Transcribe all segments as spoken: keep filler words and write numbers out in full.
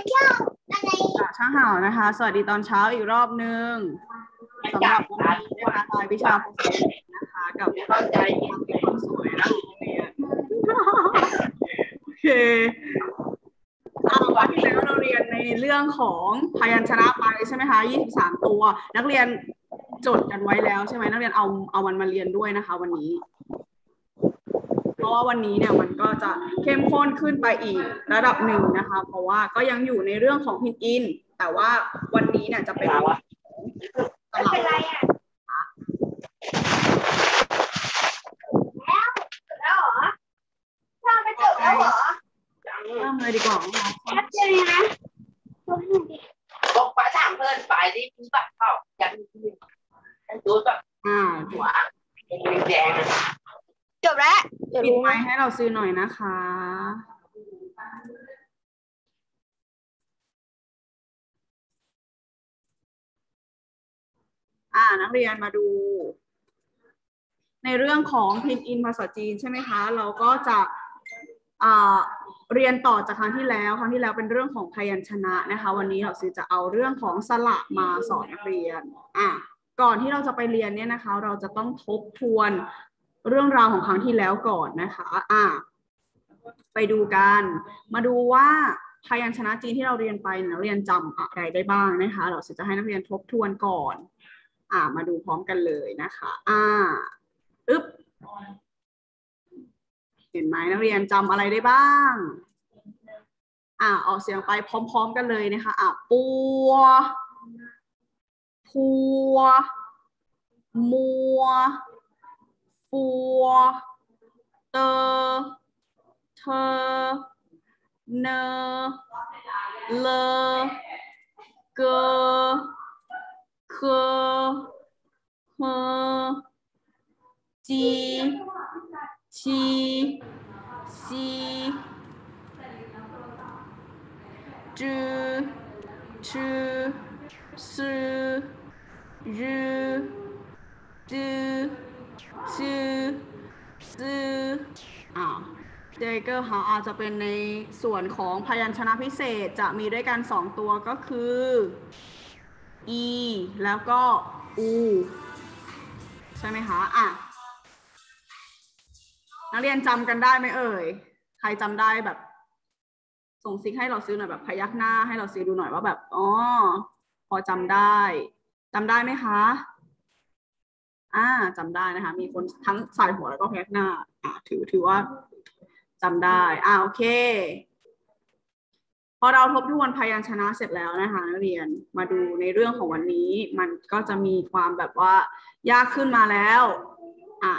ช่างเห่านะคะสวัสดีตอนเช้าอีกรอบนึงสำหรับวันนี้นะคะรายวิชาภาษาอังกฤษนะคะกับเข้าใจเป็นคนสวยนะเรียนโอเควันที่แล้วเราเรียนในเรื่องของพยัญชนะไปใช่ไหมคะยี่สิบสามตัวนักเรียนจดกันไว้แล้วใช่ไหมนักเรียนเอาเอามันมาเรียนด้วยนะคะวันนี้เพราะว่าวันนี้เนี่ยมันก็จะเข้มข้นขึ้นไปอีกระดับหนึ่งนะคะเพราะว่าก็ยังอยู่ในเรื่องของพินอินแต่ว่าวันนี้เนี่ยจะเป็นสลับแล้วเหรอถ้าไปจบแล้วเหรอเริ่มเลยดีกว่านะคะชัดเจนนะบอกป้าถามเพื่อนไปที่พี่บัตรเขายันดูแบบอ่าหัวแดงจบแล้วปิดไมค์ให้เราซื้อหน่อยนะคะอ่านักเรียนมาดูในเรื่องของพินอินภาษาจีนใช่ไหมคะเราก็จะอ่าเรียนต่อจากครั้งที่แล้วครั้งที่แล้วเป็นเรื่องของพยัญชนะนะคะวันนี้เราซื้อจะเอาเรื่องของสระมาสอนนักเรียนอ่ะก่อนที่เราจะไปเรียนเนี่ยนะคะเราจะต้องทบทวนเรื่องราวของครั้งที่แล้วก่อนนะคะอ่ะไปดูกันมาดูว่าพยัญชนะจีนที่เราเรียนไปนักเรียนจำอะไรได้บ้างนะคะเราจะให้นักเรียนทบทวนก่อนอ่ะมาดูพร้อมกันเลยนะคะอ่าอึ๊บเห็นไหมนักเรียนจำอะไรได้บ้างอ่าออกเสียงไปพร้อมๆกันเลยนะคะอ่ะปัวพัวมัวฟัวเตอเธอเนเลเกเคเฮจีชีซีจือชือซือรือจือชือซืออ่าเจเกอร์เขาอาจจะเป็นในส่วนของพยัญชนะพิเศษจะมีด้วยกันสองตัวก็คือ e แล้วก็ u ใช่ไหมคะอ่ะนักเรียนจำกันได้ไหมเอ่ยใครจำได้แบบส่งซิกให้เราซื้อหน่อยแบบพยักหน้าให้เราซื้อดูหน่อยว่าแบบอ๋อพอจำได้จำได้ไหมคะอ่าจำได้นะคะมีคนทั้งสายหัวแล้วก็พยักหน้าอ่าถือถือว่าจำได้อ่าโอเคพอเราทบทวนพยัญชนะเสร็จแล้วนะคะนักเรียนมาดูในเรื่องของวันนี้มันก็จะมีความแบบว่ายากขึ้นมาแล้วอ่ะ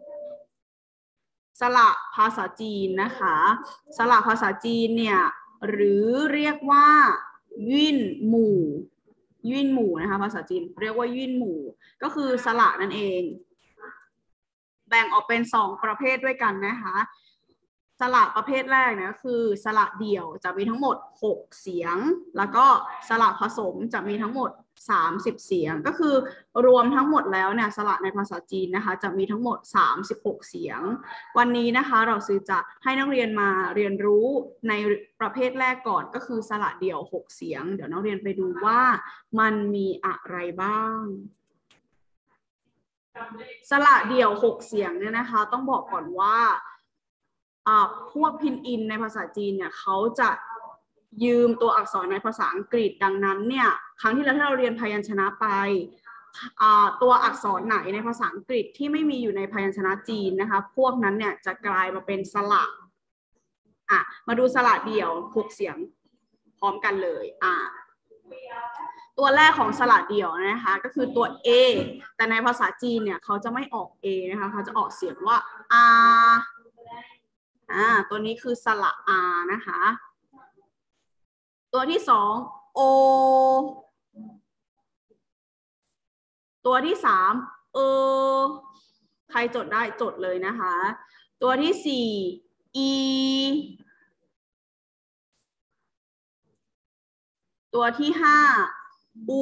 สระภาษาจีนนะคะสระภาษาจีนเนี่ยหรือเรียกว่ายื่นหมู่ยื่นหมู่นะคะภาษาจีนเรียกว่ายื่นหมู่ก็คือสระนั่นเองแบ่งออกเป็นสองประเภทด้วยกันนะคะสระประเภทแรกเนี่ยคือสระเดี่ยวจะมีทั้งหมดหกเสียงแล้วก็สระผสมจะมีทั้งหมดสามสิบเสียงก็คือรวมทั้งหมดแล้วเนี่ยสระในภาษาจีนนะคะจะมีทั้งหมดสามสิบหกเสียงวันนี้นะคะเราซื้อจะให้นักเรียนมาเรียนรู้ในประเภทแรกก่อนก็คือสระเดี่ยวหกเสียงเดี๋ยวนักเรียนไปดูว่ามันมีอะไรบ้างสระเดี่ยวหกเสียงเนี่ยนะคะต้องบอกก่อนว่าพวกพินอินในภาษาจีนเนี่ยเขาจะยืมตัวอักษรในภาษาอังกฤษดังนั้นเนี่ยครั้งที่แล้วที่เราเรียนพยัญชนะไปตัวอักษรไหนในภาษาอังกฤษที่ไม่มีอยู่ในพยัญชนะจีนนะคะพวกนั้นเนี่ยจะกลายมาเป็นสระอ่ะมาดูสระเดี่ยวหกเสียงพร้อมกันเลยอ่ะตัวแรกของสระเดี่ยวนะคะก็คือตัว A แต่ในภาษาจีนเนี่ยเขาจะไม่ออก A นะคะเขาจะออกเสียงว่า R อ่าตัวนี้คือสระ R นะคะตัวที่สอง O ตัวที่สามเออใครจดได้จดเลยนะคะตัวที่สี่ E ตัวที่ห้า U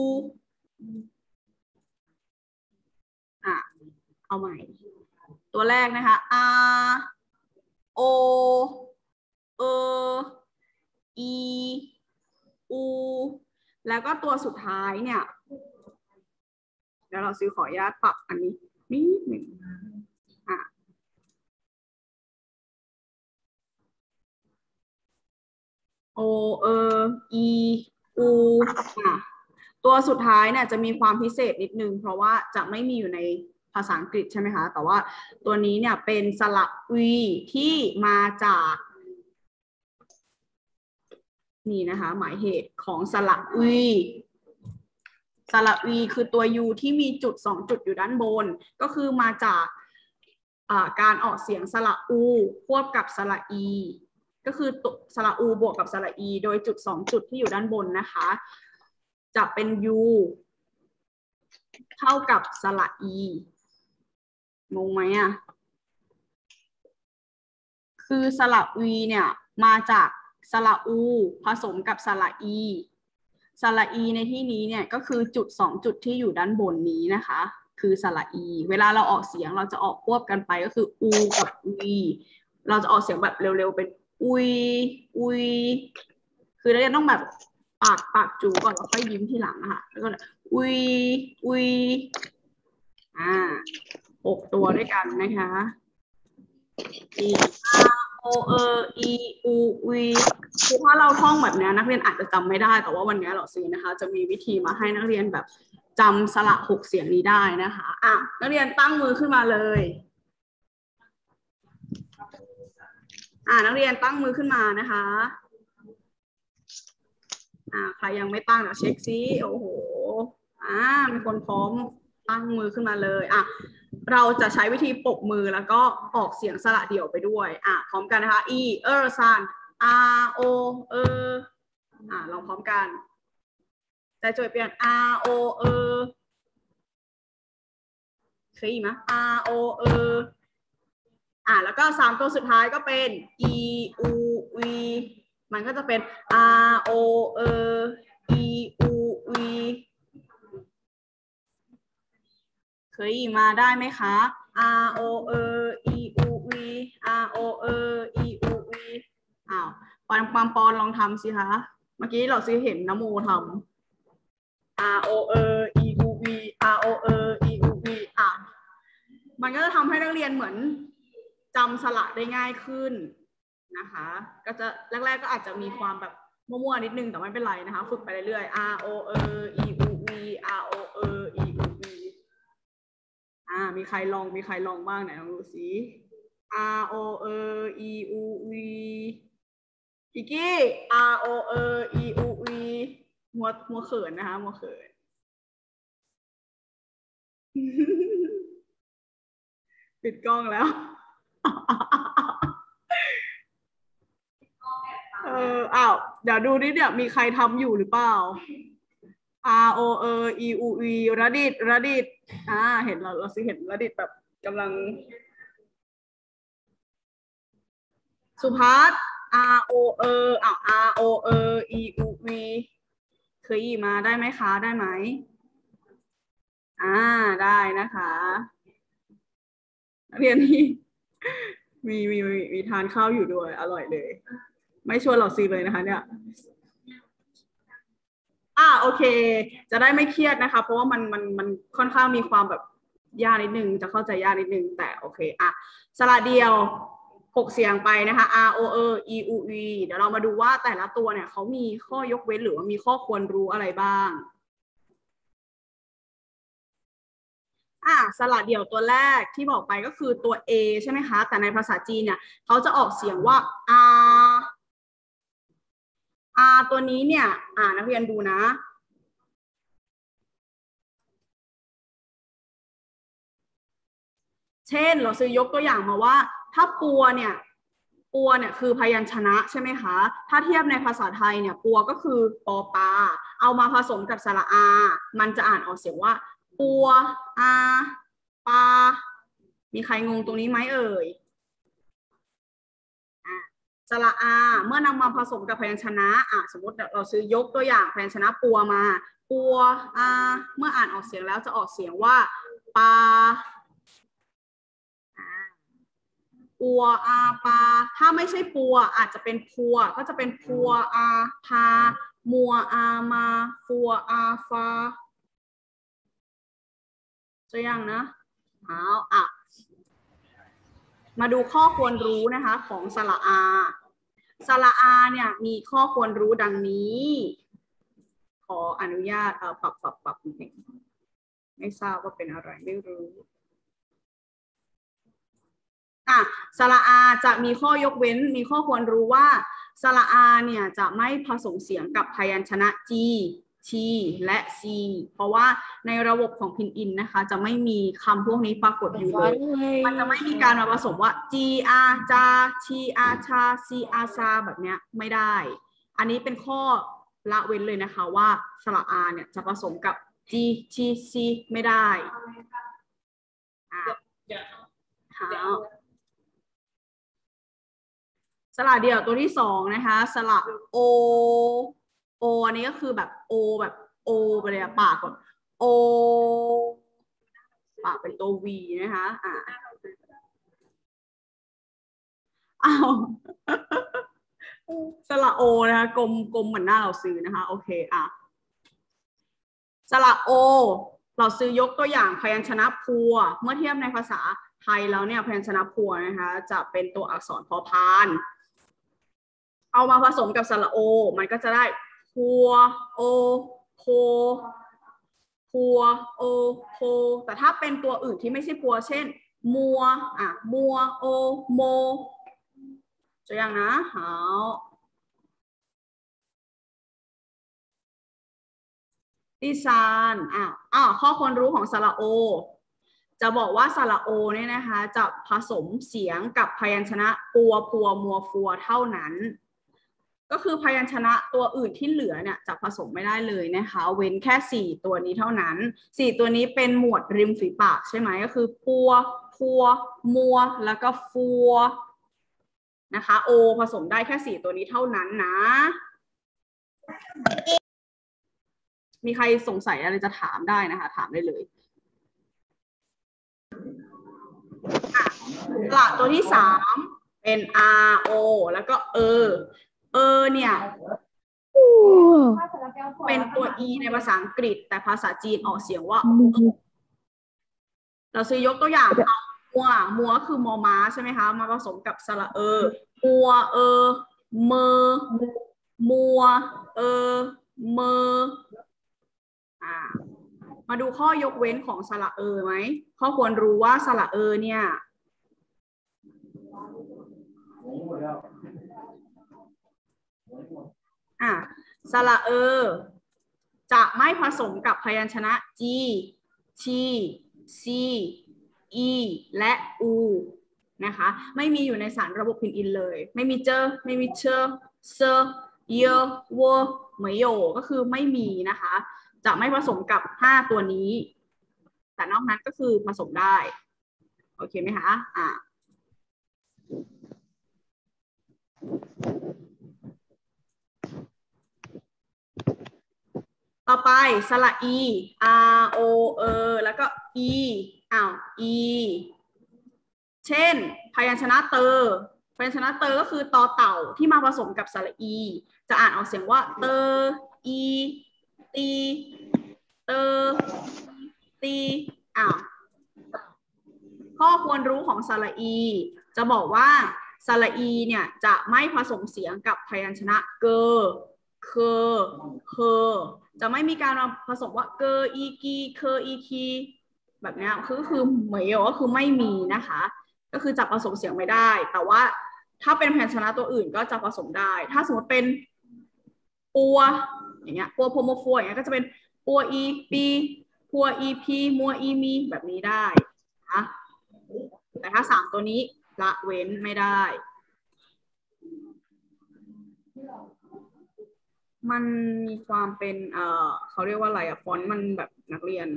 อ่ะเอาใหม่ตัวแรกนะคะ R O เอ E แล้วก็ตัวสุดท้ายเนี่ยเดี๋ยวเราซื้อขออนุญาตปรับอันนี้นิดหนึ่งอ่ะโอเออีอูอ่ะตัวสุดท้ายเนี่ยจะมีความพิเศษนิดนึงเพราะว่าจะไม่มีอยู่ในภาษาอังกฤษใช่ไหมคะแต่ว่าตัวนี้เนี่ยเป็นสระวีที่มาจากนี่นะคะหมายเหตุของสระวีสระวีคือตัว u ที่มีจุดสองจุดอยู่ด้านบนก็คือมาจากการออกเสียงสระอูควบกับสระอีก็คือสระอูบวกกับสระอีโดยจุดสองจุดที่อยู่ด้านบนนะคะจะเป็น u เท่ากับสระอีงงไหมอ่ะคือสระวีเนี่ยมาจากสระอูผสมกับสระอีสระอีในที่นี้เนี่ยก็คือจุดสองจุดที่อยู่ด้านบนนี้นะคะคือสระอีเวลาเราออกเสียงเราจะออกควบกันไปก็คืออูกับวีเราจะออกเสียงแบบเร็วๆเป็นอุยอุยคือเราจะต้องแบบปากปากจูก่อนแล้วค่อยยิ้มทีหลังนะคะแล้วก็อุยอุยอ่าหกตัวด้วยกันนะคะอีโอเออีอูวีคือถ้าเราท่องแบบนี้นักเรียนอาจจะจำไม่ได้แต่ว่าวันนี้เราซีนะคะจะมีวิธีมาให้นักเรียนแบบจำสระหกเสียงนี้ได้นะคะอ่ะนักเรียนตั้งมือขึ้นมาเลยอ่ะนักเรียนตั้งมือขึ้นมานะคะอ่ะใครยังไม่ตั้งเดี๋ยวเช็คซิโอ้โหอ่ามีคนพร้อมตั้งมือขึ้นมาเลยอ่ะเราจะใช้วิธีปรบมือแล้วก็ออกเสียงสระเดี่ยวไปด้วยอ่ะพร้อมกันนะคะอีเออร์ซันอาโอเอออ่ะลองพร้อมกันแต่โจทย์เปลี่ยน R O เออเคยอีกไหม R O เอออ่ะแล้วก็สามตัวสุดท้ายก็เป็น E U V มันก็จะเป็น R O เออ E U V เคยมาได้ไหมคะ R O เออ E U V R O เออ E U V อ้าวปอนปอนปอนลองทำสิคะเมื่อกี้เราซื้อเห็นนโมทำ R O เออ E U V R O เออ E U V อ่ะมันก็จะทำให้นักเรียนเหมือนจำสระได้ง่ายขึ้นนะคะก็จะแรกๆก็อาจจะมีความแบบมั่วๆนิดนึงแต่ไม่เป็นไรนะคะฝึกไปเรื่อยๆ R O เออ E U V R O เออ E U V อ่ามีใครลองมีใครลองบ้างไหนลองดูสิ R O เออ E U V อีกกี้ R O เออ E U V มัวมัวเขินนะคะมัวเขินปิดกล้องแล้วเอออ้าวเดี๋ยวดูนี่เนี่ยมีใครทำอยู่หรือเปล่า R O เออ E U V ระดิตระดิตอ่าเห็นเราเราสิเห็นระดิตแบบกำลังสุภัส R O เอออ้าว R O เออ E U V เคยมาได้ไหมคะได้ไหมอ่าได้นะคะเรียนที่มีมีมีมีทานข้าวอยู่ด้วยอร่อยเลยไม่ชวนเราซีเลยนะคะเนี่ยอ่าโอเคจะได้ไม่เครียดนะคะเพราะว่ามันมันมันค่อนข้างมีความแบบยากนิดนึงจะเข้าใจยากนิดนึงแต่โอเคอ่ะสระเดียวหกเสียงไปนะคะ R O เออ E U V เดี๋ยวเรามาดูว่าแต่ละตัวเนี่ยเขามีข้อยกเว้นหรือว่ามีข้อควรรู้อะไรบ้างอ่ะสระเดี่ยวตัวแรกที่บอกไปก็คือตัว A ใช่ไหมคะแต่ในภาษาจีนเนี่ยเขาจะออกเสียงว่า R R ตัวนี้เนี่ยอ่านักเรียนดูนะเช่นเราซื้อยกตัวอย่างมาว่าถ้าปัวเนี่ยปัวเนี่ยคือพยัญชนะใช่ไหมคะถ้าเทียบในภาษาไทยเนี่ยปัวก็คือปอปาเอามาผสมกับสระอามันจะอ่านออกเสียงว่าปัวอาปามีใครงงตรงนี้ไหมเอ่ยสระอาเมื่อนำมาผสมกับพยัญชนะอ่ะสมมติเราซื้อยกตัวอย่างพยัญชนะปัวมาปัวอาเมื่ออ่านออกเสียงแล้วจะออกเสียงว่าปาปัวอาปาถ้าไม่ใช่ปัวอาจจะเป็นพัวก็จะเป็นพัวอาพามัวอามาฟัวอาฟาจะยังนะเอาอ่ะมาดูข้อควรรู้นะคะของสระอาสระอาเนี่ยมีข้อควรรู้ดังนี้ขออนุญาตเอ่อปรับปรับปรับนิดนึงไม่ทราบว่าเป็นอะไรไม่รู้อ่ะสระอาจะมีข้อยกเว้นมีข้อควรรู้ว่าสระอาเนี่ยจะไม่ผสมเสียงกับพยัญชนะ G T และ C เพราะว่าในระบบของพินอินนะคะจะไม่มีคำพวกนี้ปรากฏอยู่เลยมันจะไม่มีการมาผสมว่า G R จา T R ชา C R ซาแบบเนี้ยไม่ได้อันนี้เป็นข้อละเว้นเลยนะคะว่าสระอาเนี่ยจะผสมกับ G T C ไม่ได้อ่ะหาสระเดี่ยวตัวที่สองนะคะสระโอโออันนี้ก็คือแบบโอแบบโอไปเลยปากแบบโอปากเป็นตัววีนะคะอ่าอ้าวสระโอนะคะกลมกลมเหมือนหน้าเราซื้อนะคะโอเคอ่ะสระโอเราซื้อยกตัวอย่างพยัญชนะพัวเมื่อเทียบในภาษาไทยแล้วเนี่ยพยัญชนะพัวนะคะจะเป็นตัวอักษรพอพานเอามาผสมกับสระโอมันก็จะได้พัวโอโพพัวโอโพแต่ถ้าเป็นตัวอื่นที่ไม่ใช่พัวเช่นมัวอ่ะมัวโอโมจะยังนะหาดิซานอ่ะอ้าวข้อควรรู้ของสระโอจะบอกว่าสระโอเนี่ยนะคะจะผสมเสียงกับพยัญชนะปัวพัวมัวฟัวเท่านั้นก็คือพยัญชนะตัวอื่นที่เหลือเนี่ยจะผสมไม่ได้เลยนะคะเว้นแค่สี่ตัวนี้เท่านั้นสี่ตัวนี้เป็นหมวดริมฝีปากใช่ไหมก็คือปัวพัวมัวแล้วก็ฟัวนะคะโอผสมได้แค่สี่ตัวนี้เท่านั้นนะมีใครสงสัยอะไรจะถามได้นะคะถามได้เลยสระตัวที่สามเป็น R O แล้วก็เอเออเนี่ยเป็นตัว E ในภาษาอังกฤษแต่ภาษาจีนออกเสียงว่าเราซื้อยกตัวอย่างมัวมัวคือมอม้าใช่ไหมคะมาผสมกับสระเออมัวเออเมอมัวเออเมออ่ามาดูข้อยกเว้นของสระเออไหมข้อควรรู้ว่าสระเออเนี่ยอ่ะสระเออจะไม่ผสมกับพยัญชนะ G T C E และ U นะคะไม่มีอยู่ในสารระบบพินอินเลยไม่มีเจอไม่มีเชอเซเยวัวเหมยโยก็คือไม่มีนะคะจะไม่ผสมกับห้าตัวนี้แต่นอกนั้นก็คือผสมได้โอเคไหมคะอ่าต่อไปสระ e r o เออแล้วก็ e อ้าว e เช่นพยัญชนะเตอพยัญชนะเตอก็คือตอเต่าที่มาผสมกับสระ e จะอ่านออกเสียงว่าเตอ e ตีเตอตีอ้าวข้อควรรู้ของสระอีจะบอกว่าสระอีเนี่ยจะไม่ผสมเสียงกับพยัญชนะเกอเคอเคอจะไม่มีการผสมว่าเกออีกีเคออีคีแบบนี้คือคือเหมยก็คือไม่มีนะคะก็คือจะผสมเสียงไม่ได้แต่ว่าถ้าเป็นพยัญชนะตัวอื่นก็จะผสมได้ถ้าสมมติเป็นปัวอย่างเงี้ยปัวโพโมฟัวอย่างเงี้ยก็จะเป็นปัวอีปีปัวอีพีมัวอีมีแบบนี้ได้นะแต่ถ้าสามตัวนี้ละเว้นไม่ได้มันมีความเป็นเอ่อเขาเรียกว่าอะไรอะฟอนต์มันแบบนักเรียน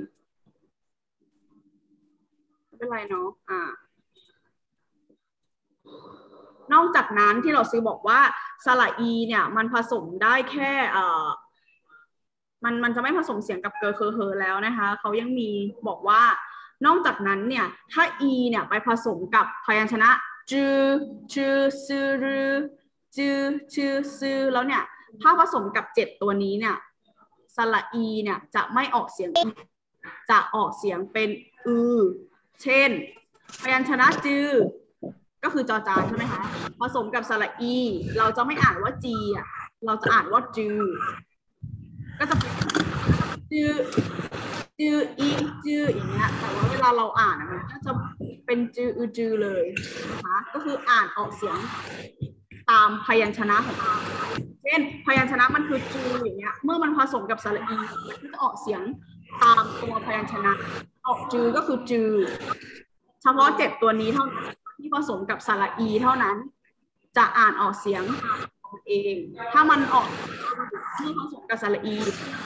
ไม่เป็นไรเนาะอ่านอกจากนั้นที่เราซื้อบอกว่าสระอีเนี่ยมันผสมได้แค่เอ่อมันมันจะไม่ผสมเสียงกับเกอเคอเฮอแล้วนะคะเขายังมีบอกว่านอกจากนั้นเนี่ยถ้า e เนี่ยไปผสมกับพยัญชนะจือจือซือรือจือจือซือแล้วเนี่ยถ้าผสมกับเจ็ดตัวนี้เนี่ยสระอีเนี่ยจะไม่ออกเสียงอีจะออกเสียงเป็นอือเช่นพยัญชนะจือก็คือจอจานใช่ไหมคะผสมกับสระอีเราจะไม่อ่านว่าจีอ่ะเราจะอ่านว่าจือก็จะเป็นจือจืออีจืออย่างเงี้ยแต่ว่าเวลาเราอ่านมันก็จะเป็นจืออือจือเลยนะคะก็คืออ่านออกเสียงตามพยัญชนะของเราเช่นพยัญชนะมันคือจืออย่างเงี้ยเมื่อมันผสมกับสระอีมันก็จะออกเสียงตามตัวพยัญชนะออกจือก็คือจือเฉพาะเจ็ดตัวนี้เท่านั้นที่ผสมกับสระอีเท่านั้นจะอ่านออกเสียงเองถ้ามันออกเมื่อผสมกับสระอี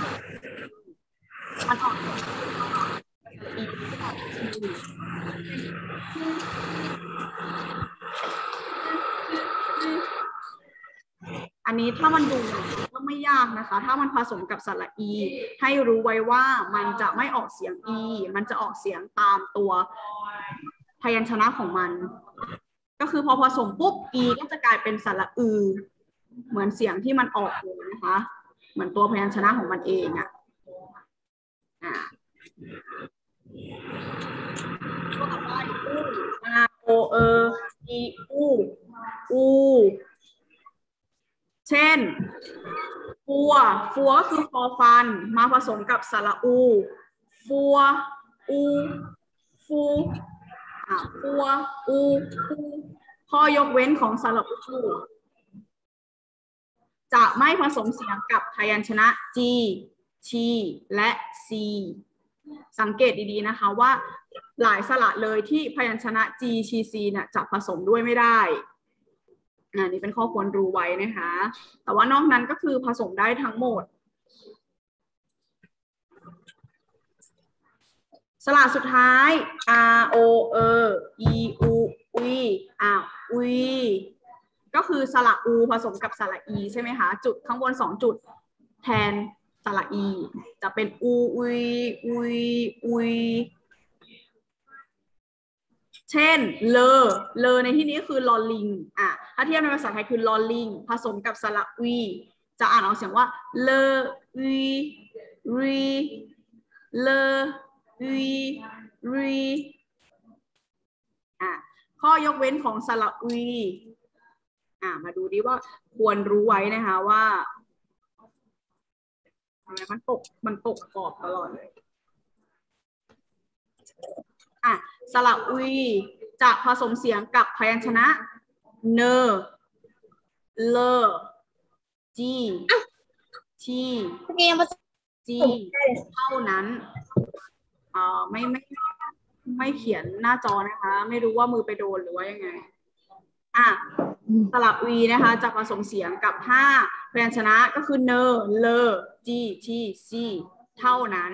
มันออกอีอันนี้ถ้ามันดูก็ไม่ยากนะคะถ้ามันผสมกับสระอีให้รู้ไว้ว่ามันจะไม่ออกเสียงอีมันจะออกเสียงตามตัวพยัญชนะของมันก็คือพอผสมปุ๊บอีก็จะกลายเป็นสระอือเหมือนเสียงที่มันออกเลยนะคะเหมือนตัวพยัญชนะของมันเองอ่ะอ่าก็ต่อไปอูอาโอเออีอูอูเช่นฟัวฟัวก็คือฟอฟันมาผสมกับสระอูฟัวอูฟูอ่าฟัวอูฟูข้อยกเว้นของสระอูจะไม่ผสมเสียงกับพยัญชนะ G ชีและ C สังเกตดีๆนะคะว่าหลายสระเลยที่พยัญชนะ G ชี C เนี่ยจะผสมด้วยไม่ได้อันนี้เป็นข้อควรรู้ไว้นะคะแต่ว่านอกนั้นก็คือผสมได้ทั้งหมดสระสุดท้าย R O E E U U อ่ะ U ก็คือสระอูผสมกับสระอีใช่ไหมคะจุดข้างบนสองจุดแทนสระอีจะเป็นอูอุยอุยอุยเช่นเลอเลอในที่นี้คือลอลิงอ่ะถ้าเทียบในภาษาไทยคือลอลิงผสมกับสระวีจะอ่านออกเสียงว่าเลอวีรีเลอวีรีอ่ะข้อยกเว้นของสระวีอ่ะมาดูดิว่าควรรู้ไว้นะคะว่ามันตกมันตกกรอบตลอดเลยอ่ะสระวีจะผสมเสียงกับพยัญชนะเนเลจีทีจีเท่านั้นอ่าไม่ไม่ไม่เขียนหน้าจอนะคะไม่รู้ว่ามือไปโดนหรือว่ายังไงอ่ะสระวีนะคะจะผสมเสียงกับห้าพยัญชนะก็คือเนเลจีทีซีเท่านั้น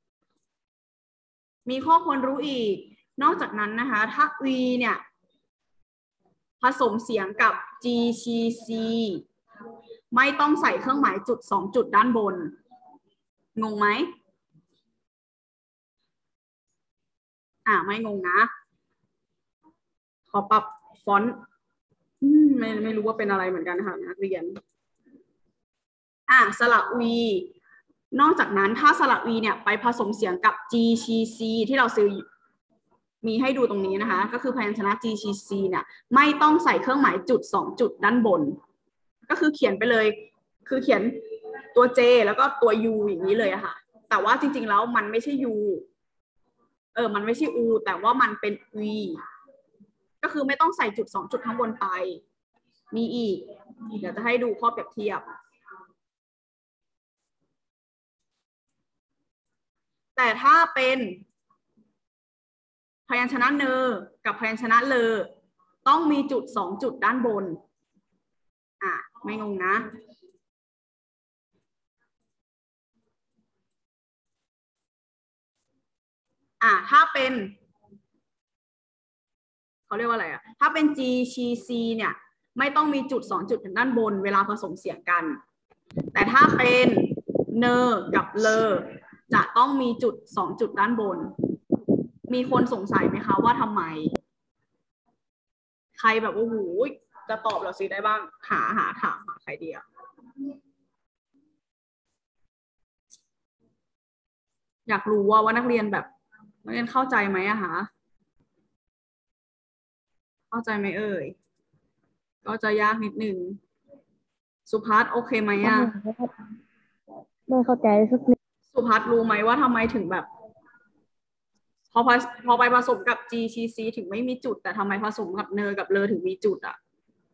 มีข้อควรรู้อีกนอกจากนั้นนะคะถ้า วีเนี่ยผสมเสียงกับ G C C ไม่ต้องใส่เครื่องหมายจุดสองจุดด้านบนงงไหมอ่าไม่งงนะขอปรับฟอนต์ไม่ไม่รู้ว่าเป็นอะไรเหมือนกันนะคะนักเรียนอ่าสระวีนอกจากนั้นถ้าสระวีเนี่ยไปผสมเสียงกับ G C C ที่เราซื้อมีให้ดูตรงนี้นะคะก็คือพยัญชนะ G C C เนี่ยไม่ต้องใส่เครื่องหมายจุดสองจุดด้านบนก็คือเขียนไปเลยคือเขียนตัว J แล้วก็ตัว U อย่างนี้เลยอะค่ะแต่ว่าจริงๆแล้วมันไม่ใช่ U เออมันไม่ใช่ U แต่ว่ามันเป็น V ก็คือไม่ต้องใส่จุดสองจุดข้างบนไปมีอีกเดี๋ยวจะให้ดูข้อเปรียบเทียบแต่ถ้าเป็นพยัญชนะเนอกับพยัญชนะเลอต้องมีจุดสองจุดด้านบนอ่ะไม่งงนะอ่ะถ้าเป็นเขาเรียกว่าอะไรอ่ะถ้าเป็น G C C เนี่ยไม่ต้องมีจุดสองจุดด้านบนเวลาผสมเสียงกันแต่ถ้าเป็นเนอกับเลอจะต้องมีจุดสองจุดด้านบนมีคนสงสัยไหมคะว่าทำไมใครแบบโอ้โหจะตอบเราสิได้บ้างหาหาถามหาใครดีอ่ะอยากรู้ว่าว่านักเรียนแบบนักเรียนเข้าใจไหมอะคะเข้าใจไหมเอ่ยก็จะยากนิดนึงสุภัสโอเคไหมอะไม่เข้าใจสักนิดสุภัสรู้ไหมว่าทำไมถึงแบบพอพอพอไปผสมกับ จี ซี ซี ถึงไม่มีจุดแต่ทำไมผสมกับเนอกับเลอถึงมีจุดอะ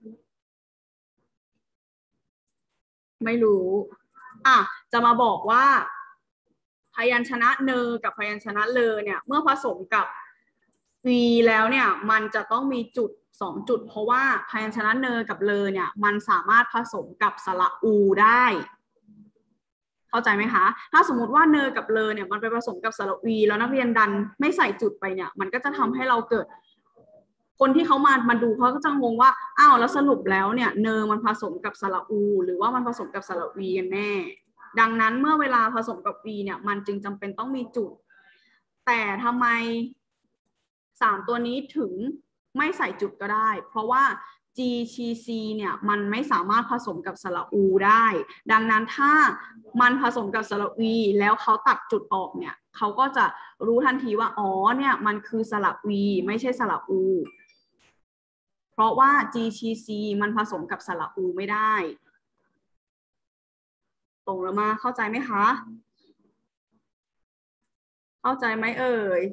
ไม่รู้อ่ะจะมาบอกว่าพยัญชนะเนอกับพยัญชนะเลอเนี่ยเมื่อผสมกับ v แล้วเนี่ยมันจะต้องมีจุดสองจุดเพราะว่าพยัญชนะเนอกับเลอเนี่ยมันสามารถผสมกับสระอูได้เข้าใจไหมคะถ้าสมมติว่าเนอกับเลอเนี่ยมันไปผสมกับสระวีแล้วนักเรียนดันไม่ใส่จุดไปเนี่ยมันก็จะทำให้เราเกิดคนที่เขามามาดูเขาก็จะงงว่าอ้าวแล้วสรุปแล้วเนี่ยเนอมันผสมกับสระอูหรือว่ามันผสมกับสระวีกันแน่ดังนั้นเมื่อเวลาผสมกับ v เนี่ยมันจึงจำเป็นต้องมีจุดแต่ทำไมสามตัวนี้ถึงไม่ใส่จุดก็ได้เพราะว่า จี ซี ซี เนี่ยมันไม่สามารถผสมกับสระอูได้ดังนั้นถ้ามันผสมกับสระวีแล้วเขาตัดจุดออกเนี่ยเขาก็จะรู้ทันทีว่าอ๋อเนี่ยมันคือสระวีไม่ใช่สระอูเพราะว่า จี ซี ซี มันผสมกับสระอูไม่ได้ตรงแล้วมาเข้าใจไหมคะเข้าใจไหมเอ่ย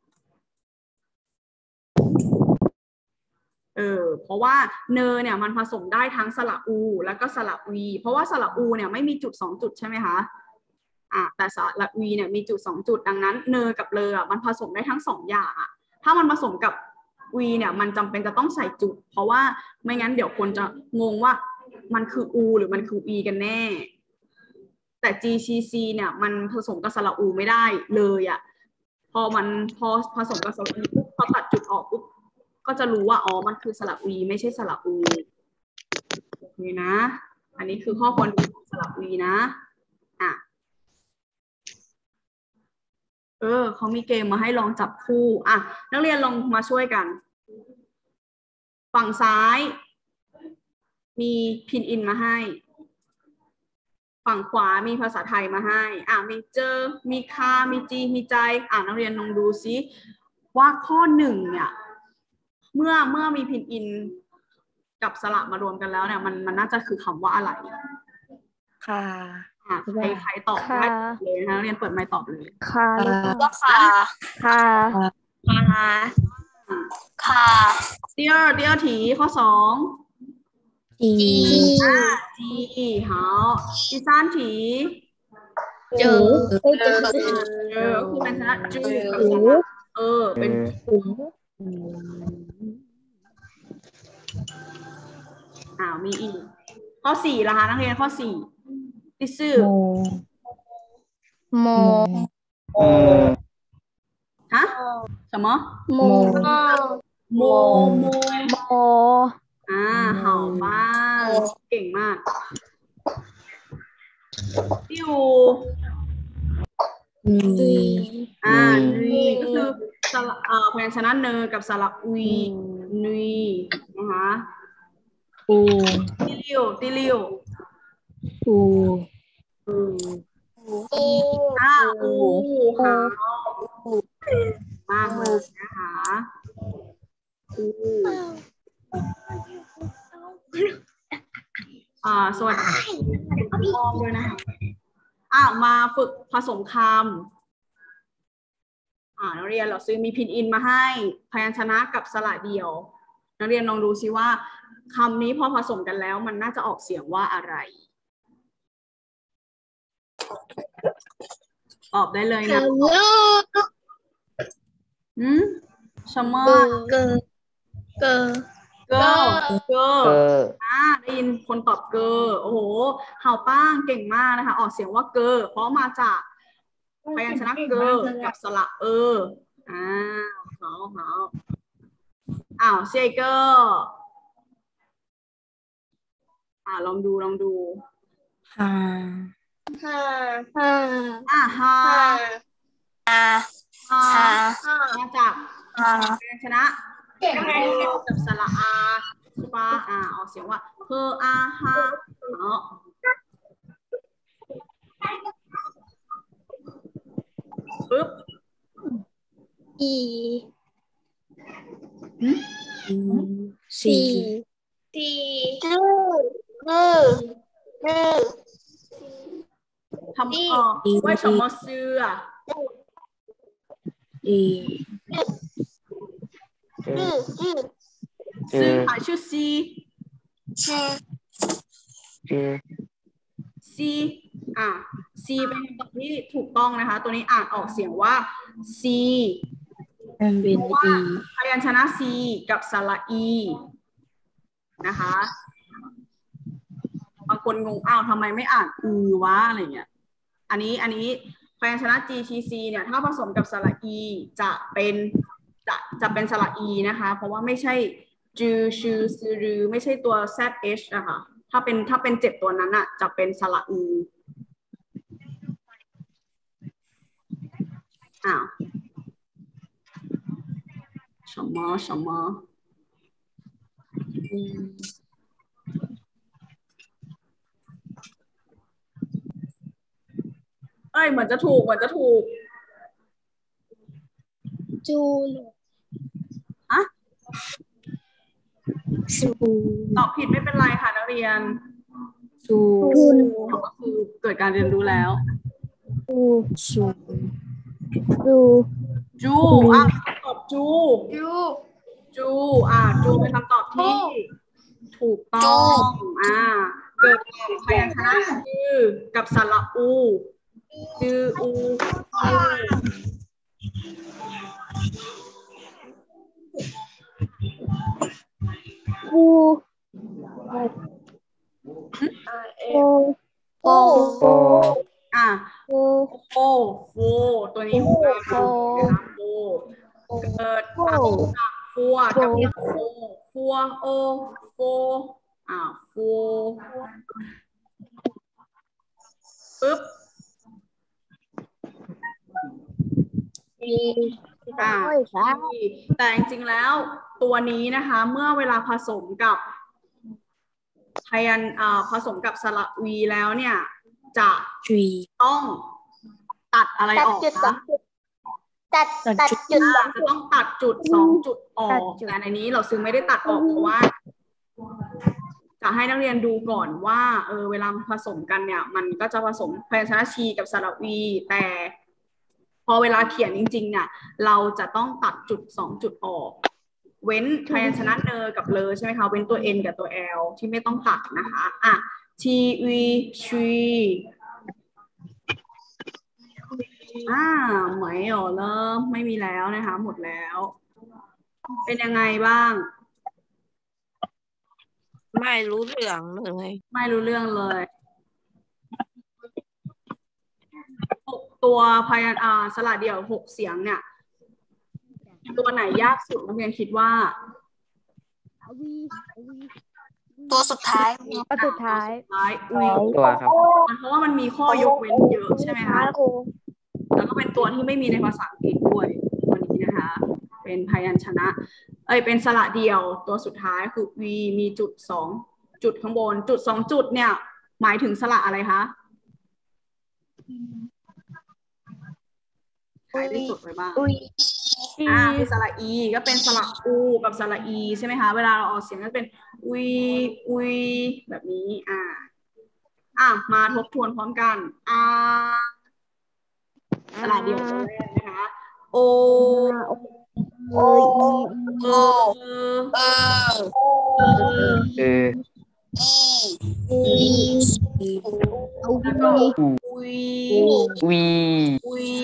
เออเพราะว่าเนอเนี่ยมันผสมได้ทั้งสระอูแล้วก็สระวีเพราะว่าสระอูเนี่ยไม่มีจุดสองจุดใช่ไหมคะอ่ะแต่สระวีเนี่ยมีจุดสองจุดดังนั้นเนอกับเลอมันผสมได้ทั้งสองอย่างอ่ะถ้ามันผสมกับวีเนี่ยมันจำเป็นจะต้องใส่จุดเพราะว่าไม่งั้นเดี๋ยวคนจะงงว่ามันคืออูหรือมันคือวีกันแน่แต่ จี ซี ซี เนี่ยมันผสมกับสระอูไม่ได้เลยอ่ะพอมันพอผสมกับสระอูปุ๊บพอตัดจุดออกปุ๊บก็จะรู้ว่าอ๋อมันคือสระวีไม่ใช่สระอูนี่นะอันนี้คือข้อควรดูของสระวีนะอ่ะเออเขามีเกมมาให้ลองจับคู่อ่ะนักเรียนลองมาช่วยกันฝั่งซ้ายมีพินอินมาให้ฝั่งขวามีภาษาไทยมาให้อ่ะมีเจอมีคามีจีมีใจอ่ะนักเรียนลองดูซิว่าข้อหนึ่งเนี่ยเมื่อเมื่อมีพินอินกับสระมารวมกันแล้วเนี่ยมันมันน่าจะคือคำว่าอะไรค่ะอ่ะใครใครตอบได้เลยนะเรียนเปิดไมค์ตอบเลยค่ะก็ค่ะค่ะค่ะค่ะ第二第二题ข้อสองจีอ่าจี好第三题เจอเจอเออคือเป็นชนะจูกับสระเออเป็นอ้าวมีอีกข้อสี่ละคะนักเรียนข้อสี่ที่ซื่อโมโมฮะ什么โมโมโมโมอ่าเห่าบ้างเก่งมากติวนีอ่านีก็คือสระเอ่อพยัญชนะเนอกับสระวีนีนะคะอูติลิวติลิวอูอืมอ่าอูค่ะมากเลยนะคะอูอ่าสวัสดีพ่อด้วยนะคะอ่ามาฝึกผสมคำอ่านักเรียนเราซื้อมีพินอินมาให้พยัญชนะกับสระเดียวนักเรียนลองดูซิว่าคำนี้พอผสมกันแล้วมันน่าจะออกเสียงว่าอะไรตอบได้เลยนะอืมชมอเกอเกอเกอเกออ่าได้ยินคนตอบเกอโอ้โหเห่าป้างเก่งมากนะคะออกเสียงว่าเกอเพราะมาจากพยัญชนะเกอกับสระเอออ่าเขาเขาอ้าวเชเกอร์อ่าลองดูลองดูฮ่าฮ่าฮ่าอ่าฮาฮ่าฮามาจากพยัญชนะเกอกับสระอาใช่ปะอ่าออกเสียงว่าเฮออาฮาเนาะสี่สี่จื้อจื้อจื้อทำเอ่อ为什么是啊อีจื้อจื้อ是还是 C จื้อจื้อ C อ่ะ C เป็นคำตอบที่ถูกต้องนะคะ ตัวนี้อ่านออกเสียงว่า C มันเป็นเพราะว่าอีพยัญชนะ C กับสระ E นะคะ บางคนงงอ้าวทำไมไม่อ่านอือวะอะไรเงี้ย อันนี้อันนี้พยัญชนะ G T C เนี่ยถ้าผสมกับสระ E จะเป็นจะจะเป็นสระ E นะคะ เพราะว่าไม่ใช่จือชื่อซือรือไม่ใช่ตัว แซด เอช นะคะถ้าเป็นถ้าเป็นเจ็ดตัวนั้นอะจะเป็นสระ E อ้าว什么什么เอ้ยเหมือนจะถูกเหมือนจะถูกจูอะชูตอบผิดไม่เป็นไรค่ะนักเรียนชูก็คือเกิดการเรียนรู้แล้วชูชูชูจูอ่ะตอบจูยูจูอ่ะจูเป็นคำตอบที่ถูกต้องอ่าเกิดจากพยัญชนะชื่อกับสระอูจืออูอูฟูโอโอโออ่ะโอโฟโฟตัวนี้โฟนะคะโฟเกิดอ่ะฟัวกับโฟฟัวโอโฟอ่ะโฟปึ๊บมีอ่าแต่จริงๆแล้วตัวนี้นะคะเมื่อเวลาผสมกับพยัญอ่าผสมกับสระวีแล้วเนี่ยจะจีต้องตัดอะไรตัดออกจุดสอนะงจุดตัดตัดจุดสองจะต้องตัดจุดสองจุดออตักดจุดแต่ในนี้เราซึ่งไม่ได้ตัดออกเพราะว่า จะให้นักเรียนดูก่อนว่าเออเวลาผสมกันเนี่ย มันก็จะผสมพยัญชนะชีกับสระวีแต่ พอเวลาเขียนจริงๆเนี่ยเราจะต้องตัดจุดสองจุดออก เว้นพยัญชนะเนอกับเลอใช่ไหมคะเว้นตัว N กับตัว L ที่ไม่ต้องตัดนะคะอ่ะ T V ชีอ่าไม่หรอเริ่มไม่มีแล้วนะคะหมดแล้ว เป็นยังไงบ้างไม่รู้เรื่องเลยไม่รู้เรื่องเลยหกตัวพยัญชนะสระเดี่ยวหกเสียงเนี่ย ตัวไหนยากสุดนักเรียนคิดว่าตัวสุดท้ายตัวสุดท้ายอุ้ยตัวครับเพราะว่ามันมีข้อยกเว้นเยอะใช่ไหมคะ แล้วก็เป็นตัวที่ไม่มีในภาษาอังกฤษด้วยตัวนี้นะคะ เป็นพยัญชนะ เอ้ยเป็นสระเดี่ยวตัวสุดท้ายคือ V มีจุดสองจุดข้างบน จุดสองจุดเนี่ย หมายถึงสระอะไรคะใครได้จดไว้บ้าง อ่าคือสระอีก็เป็นสระอูกับสระอีใช่ไหมคะเวลาเราออกเสียงก็เป็นอุยอุยแบบนี้อ่าอ่ะมาทบทวนพร้อมกันอ่าสระเดียวตัวแรกนะคะโอโอเออเออเออเอออีแล้วก็อุยวีอุย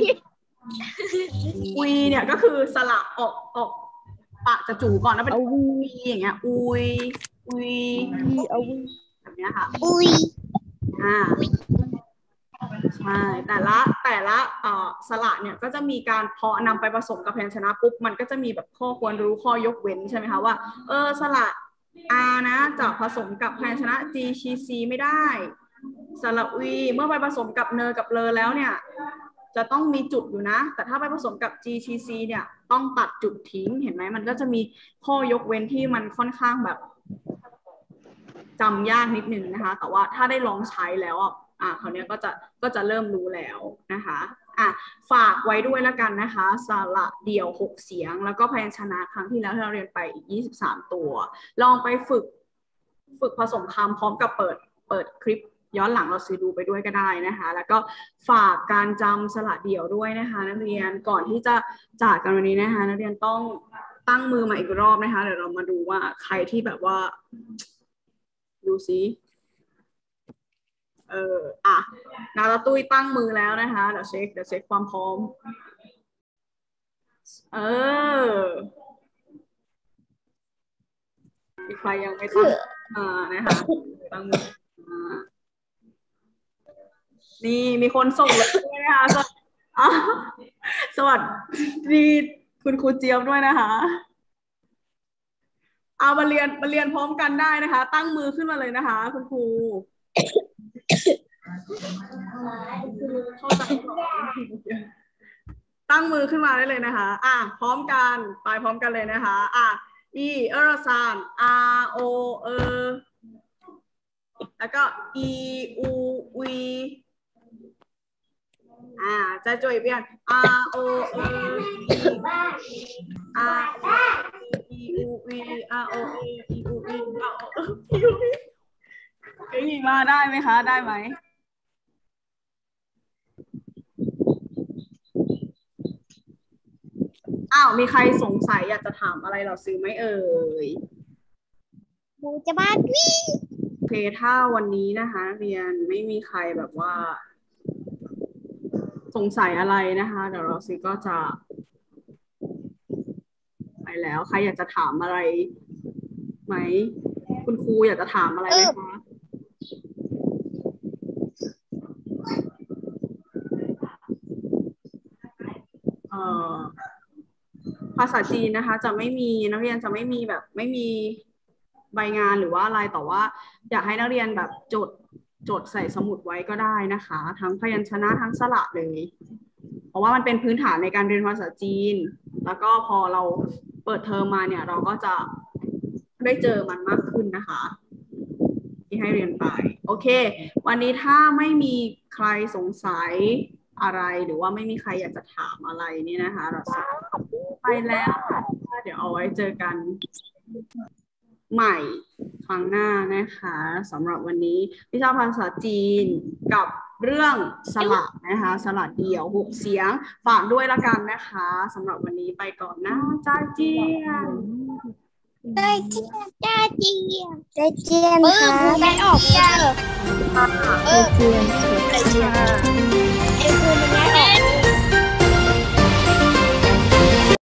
อุยเนี่ยก็คือสระออกออกปากจะจูก่อนแล้วเป็นอุยอย่างเงี้ยอุยอุยแบบเนี้ยค่ะอุยอ่าใช่แต่ละแต่ละเอ่อสระเนี่ยก็จะมีการพอนำไปผสมกับพยัญชนะปุ๊บมันก็จะมีแบบข้อควรรู้ข้อยกเว้นใช่ไหมคะว่าเออสระ R นะจะผสมกับพยัญชนะ G C C ไม่ได้สระ V เมื่อไปผสมกับเนอกับเลอแล้วเนี่ยจะต้องมีจุดอยู่นะแต่ถ้าไปผสมกับ G C C เนี่ยต้องตัดจุดทิ้งเห็นไหมมันก็จะมีข้อยกเว้นที่มันค่อนข้างแบบจำยากนิดนึงนะคะแต่ว่าถ้าได้ลองใช้แล้วอ่ะอ่าคราวนี้ก็จะก็จะเริ่มรู้แล้วนะคะอ่ะฝากไว้ด้วยแล้วกันนะคะสระเดี่ยวหกเสียงแล้วก็พยัญชนะครั้งที่แล้วที่เราเรียนไปอีกยี่สิบสามตัวลองไปฝึกฝึกผสมคำพร้อมกับเปิดเปิดคลิปย้อนหลังเราซื้อดูไปด้วยก็ได้นะคะแล้วก็ฝากการจำสระเดี่ยวด้วยนะคะนักเรียนก่อนที่จะจากกันวันนี้นะคะนักเรียนต้องตั้งมือมาอีกรอบนะคะเดี๋ยวเรามาดูว่าใครที่แบบว่าดูซิเอออ่ะนาตาตุ้ยตั้งมือแล้วนะคะเดี๋ยวเช็คเดี๋ยวเช็คความพร้อมเออมีใครยังไม่ตั้งอ่านะคะตั้งมืออ่านี่มีคนส่งเลยด้วยนะคะสวัสดีอ่ะสวัสดีคุณครูเจี๊ยบด้วยนะคะเอามาเรียนมาเรียนพร้อมกันได้นะคะตั้งมือขึ้นมาเลยนะคะคุณครูเข้าใจตั้งมือขึ้นมาได้เลยนะคะอ่ะพร้อมกันไปพร้อมกันเลยนะคะอ่ะอีเออซานอาโอเอแล้วก็อีอูวีอ่าจะจอยเปลี่ยน R O E R E U V R O E E U V R O E U V เก่งมากได้ไหมคะได้ไหมอ้าวมีใครสงสัยอยากจะถามอะไรเราซื้อไหมเอ่ยหมูจะบ้านวิ่งโอเคถ้าวันนี้นะคะเรียนไม่มีใครแบบว่าสงสัยอะไรนะคะเดี๋ยวเราซิก็จะไปแล้วใครอยากจะถามอะไรไหมคุณครูอยากจะถามอะไรไหมคะเอ่อภาษาจีนนะคะจะไม่มีนักเรียนจะไม่มีแบบไม่มีใบงานหรือว่าอะไรแต่ว่าอยากให้นักเรียนแบบจดจดใส่สมุดไว้ก็ได้นะคะทั้งพยัญชนะทั้งสระเลยเพราะว่ามันเป็นพื้นฐานในการเรียนภาษาจีนแล้วก็พอเราเปิดเทอมมาเนี่ยเราก็จะได้เจอมันมากขึ้นนะคะที่ให้เรียนไปโอเควันนี้ถ้าไม่มีใครสงสัยอะไรหรือว่าไม่มีใครอยากจะถามอะไรนี่นะคะเราจะไปแล้วเดี๋ยวเอาไว้เจอกันใหม่ครั้งหน้านะคะสำหรับวันนี้วิชาภาษาจีนกับเรื่องสระนะคะสระเดี่ยวหกเสียงฝากด้วยละกันนะคะสำหรับวันนี้ไปก่อนนะจ้าเจียนได้เจียนได้เจียนได้เจียนค่ะได้ออกเจียนเออเจียน